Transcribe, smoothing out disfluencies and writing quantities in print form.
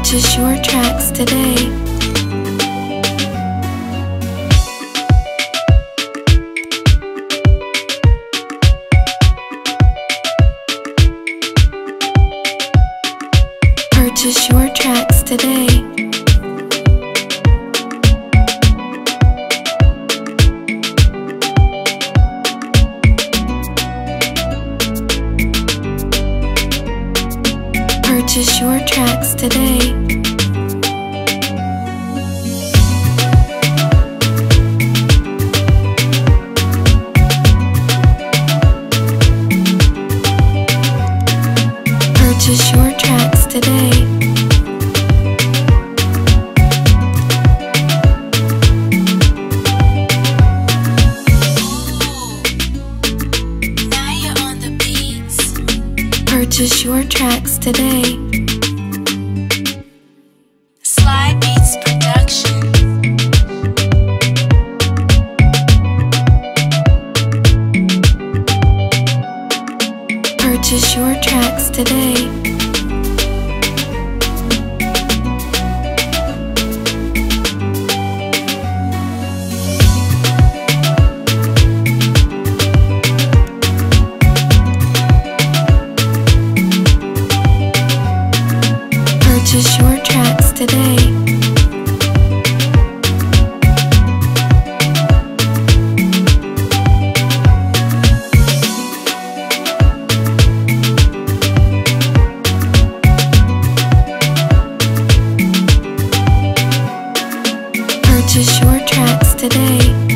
Purchase your tracks today. Purchase your tracks today. Purchase your tracks today. Purchase your tracks today. Now you're on the beats. Purchase your tracks today. Sly Beats Production. Purchase your tracks today. Purchase your tracks today. Purchase your tracks today.